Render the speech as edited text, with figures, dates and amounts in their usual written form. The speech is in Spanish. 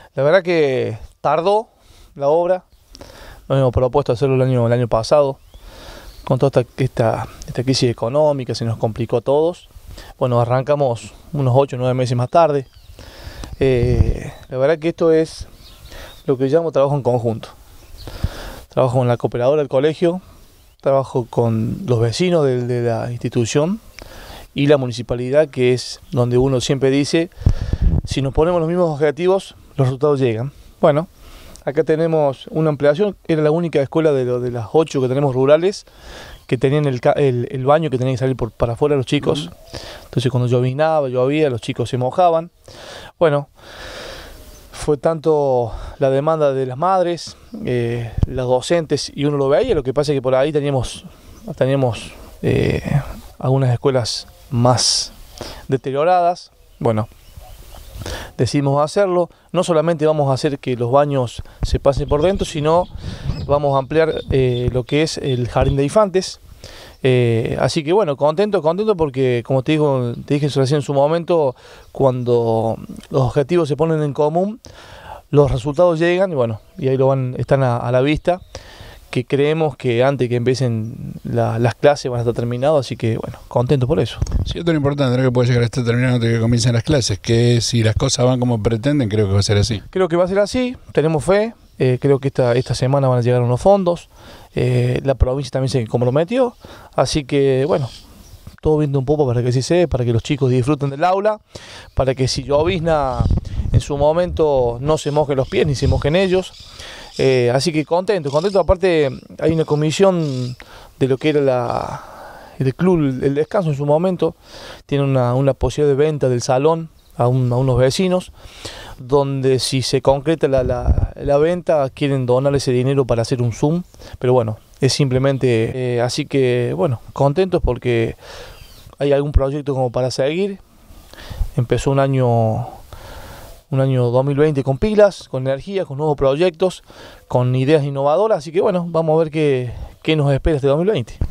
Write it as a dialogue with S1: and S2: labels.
S1: La verdad que tardó la obra, nos hemos propuesto hacerlo el año pasado, con toda esta crisis económica, se nos complicó a todos. Bueno, arrancamos unos 8 o 9 meses más tarde. La verdad que esto es lo que llamo trabajo en conjunto. Trabajo con la cooperadora del colegio, trabajo con los vecinos de la institución y la municipalidad, que es donde uno siempre dice, si nos ponemos los mismos objetivos, los resultados llegan. Bueno, acá tenemos una ampliación, era la única escuela de las 8 que tenemos rurales que tenían el baño que tenían que salir para afuera los chicos. Entonces cuando llovía, los chicos se mojaban. Bueno, fue tanto la demanda de las madres, las docentes, y uno lo veía. Lo que pasa es que por ahí teníamos algunas escuelas más deterioradas. Bueno, decidimos hacerlo. No solamente vamos a hacer que los baños se pasen por dentro, sino vamos a ampliar lo que es el jardín de infantes. Así que bueno, contento porque, como te dije recién en su momento, cuando los objetivos se ponen en común, los resultados llegan, y bueno, y ahí están a la vista, que creemos que antes que empiecen las clases van a estar terminados, así que bueno, contento por eso.
S2: Sí, esto es lo importante, no que puede llegar a estar terminado antes de que comiencen las clases, que si las cosas van como pretenden, creo que va a ser así.
S1: Creo que va a ser así, tenemos fe, creo que esta semana van a llegar unos fondos, la provincia también se comprometió, así que bueno, todo viendo un poco para que sí sea, para que los chicos disfruten del aula, para que si llovizna en su momento no se mojen los pies ni se mojen ellos. Así que contento. Aparte hay una comisión de lo que era el club, el descanso en su momento, tiene una posibilidad de venta del salón a unos vecinos, donde si se concreta la venta quieren donar ese dinero para hacer un Zoom, pero bueno, es simplemente así que bueno, contentos porque hay algún proyecto como para seguir. Empezó un año 2020 con pilas, con energía, con nuevos proyectos, con ideas innovadoras, así que bueno, vamos a ver qué nos espera este 2020.